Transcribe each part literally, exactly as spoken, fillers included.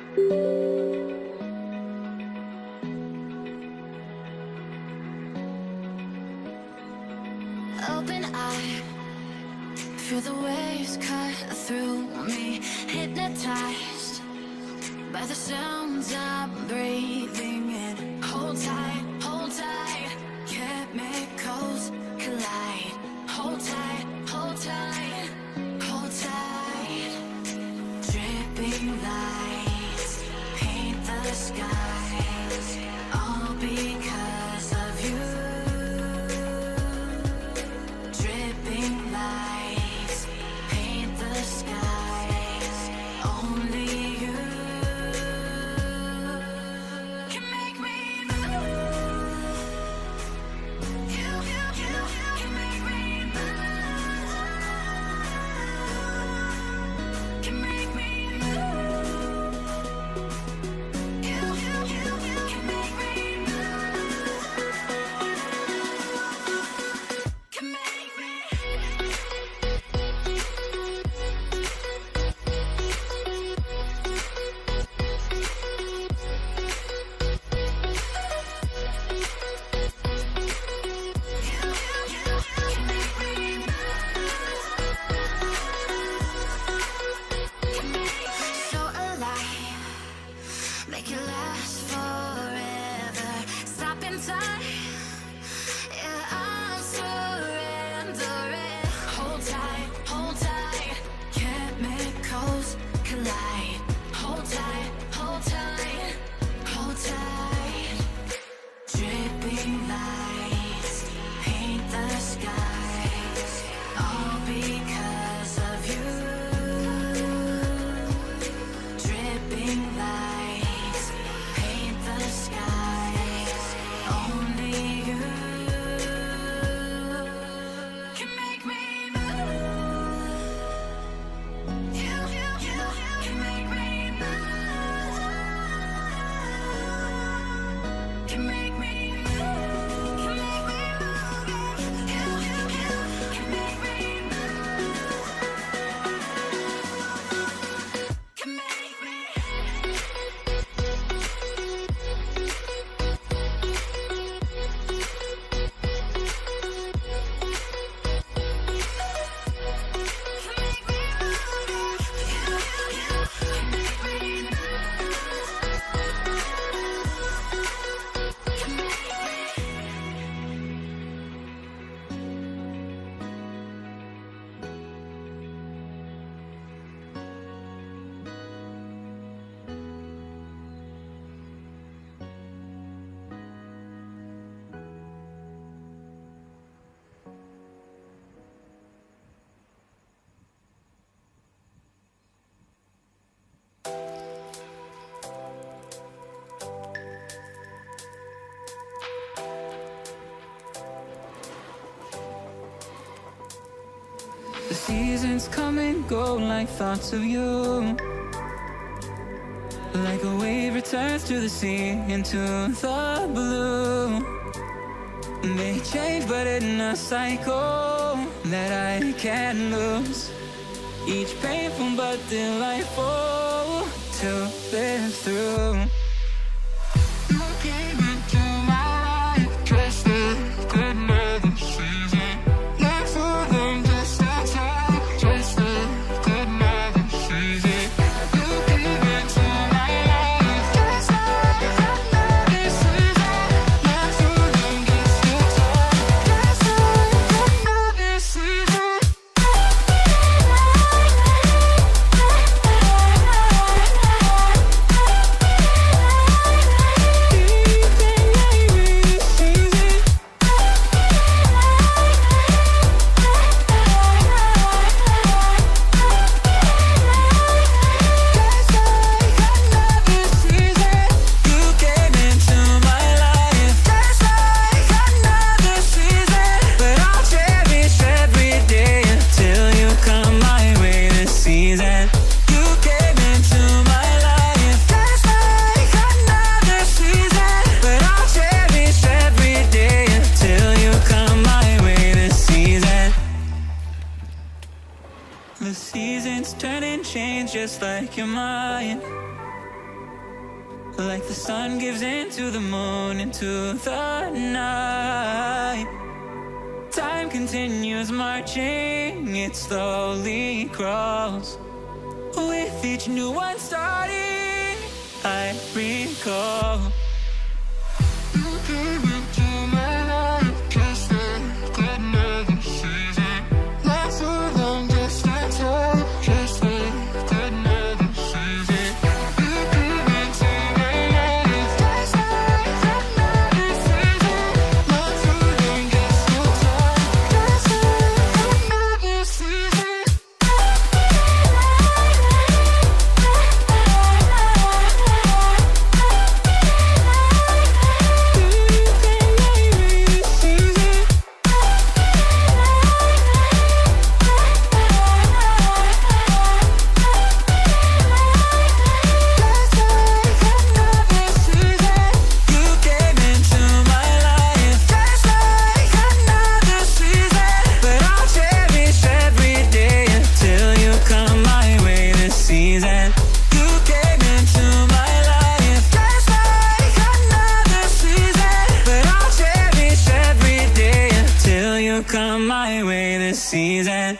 Open eye, feel the waves cut through me, hypnotized by the sounds I'm breathing in. Hold tight, hold tight, chemicals collide. Hold tight, hold tight, hold tight. Dripping lights paint the skies, all because of you. Dripping lights paint the skies, only you can make me move. You, you, you can make me move. Can make me move. You, you, you can make me move. Can make me. So alive, make it last forever. Stop in time, yeah, I'll surrender it. Hold tight, hold tight, chemicals collide. Hold tight, hold tight, hold tight. Dripping lights paint the skies, all because of you. Dripping lights paint the skies, only you can make me move. You, you, you can make me move. Can make me move. Can make me move. You, you, you can make me move. Can make me. The seasons come and go like thoughts of you. Like a wave returns to the sea, into the blue. They change but in a cycle that I can't lose. Each painful but delightful to live through. You came into my life just like another season. Like for them just a time, just like another season. You came into my life just like another season. Like for them just a time, just like another season. The seasons turn and change just like your mind. like the sun gives into the moon, into the night. Time continues marching, it slowly crawls. With each new one starting, I recall. You came into my life just like another season. Not so long, just a time, just like another season. You came into my life just like another season. Not so long, just a time, just like another season. Come my way this season.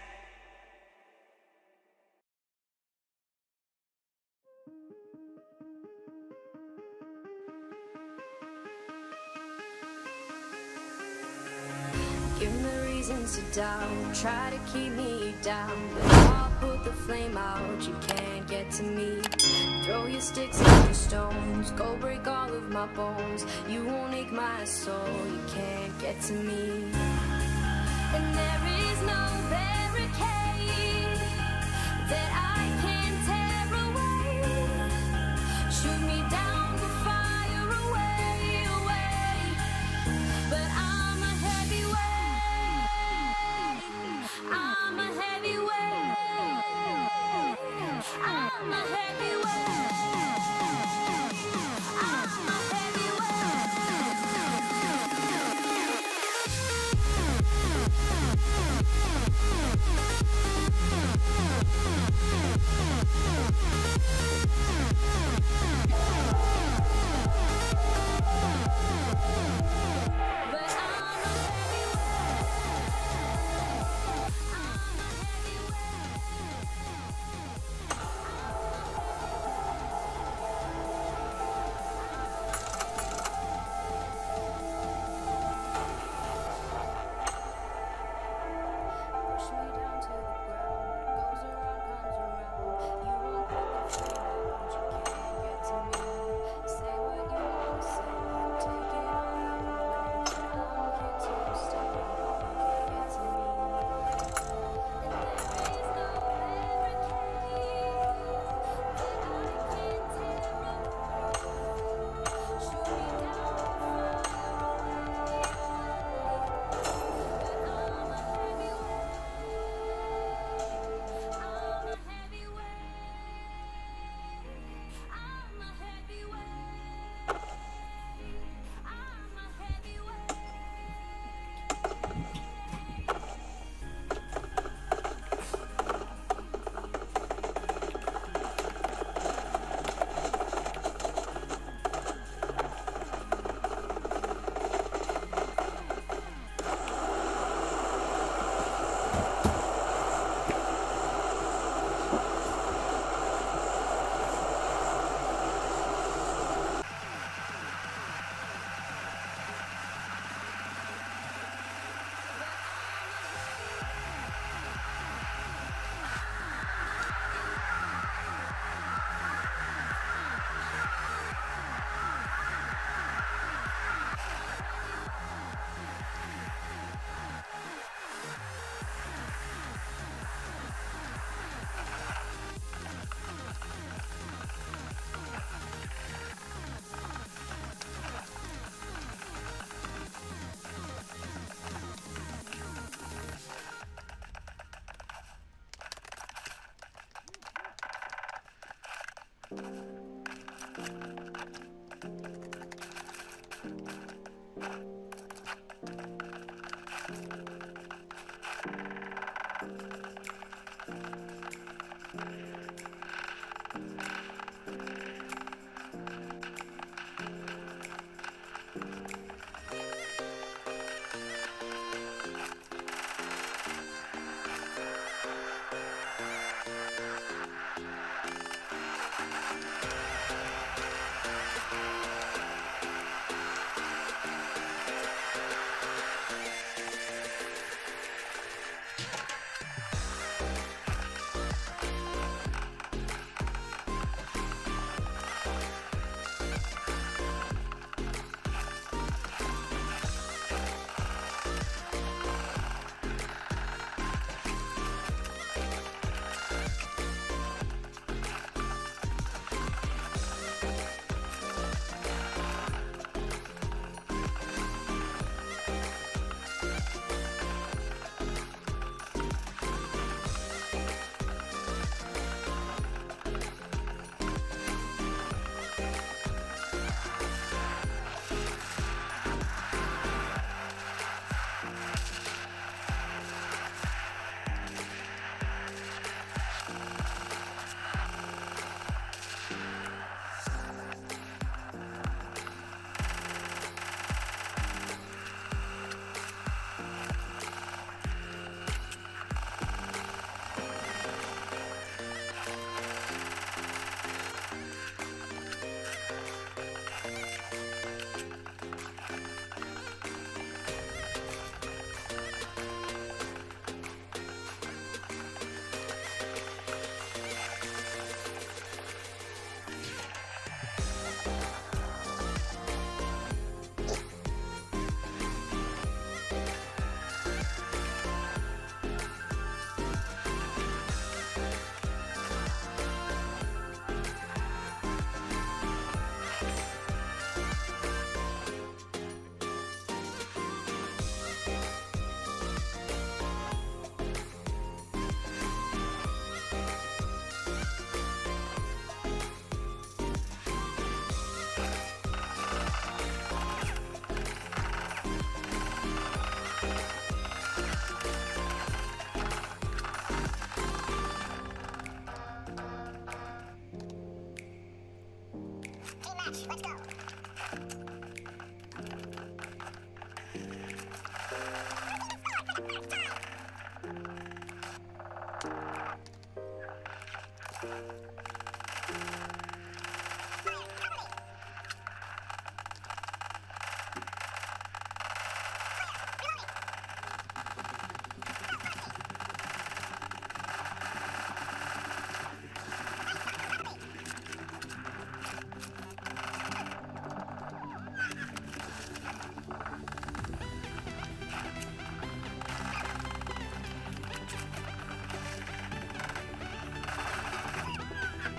Give me reasons to doubt, try to keep me down, but I'll put the flame out, you can't get to me. Throw your sticks and your stones, go break all of my bones. You won't ache my soul, you can't get to me. And there is no barricade that I can tear away. Shoot me down with fire away, away. But I'm a heavyweight, I'm a heavyweight, I'm a heavyweight, I'm a Come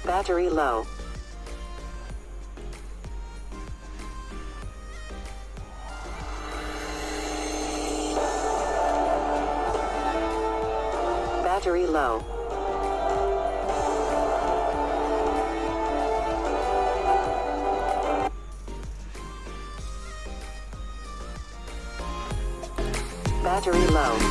Battery low. Battery low. Battery low.